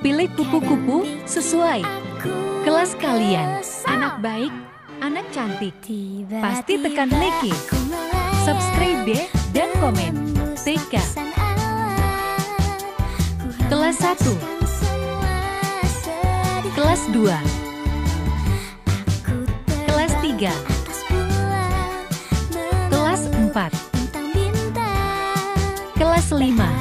Pilih kupu-kupu sesuai kelas kalian. Anak baik, anak cantik. Pasti tekan like, subscribe dan komen. TK Kelas 1, Kelas 2, Kelas 3, Kelas 4, Kelas 5,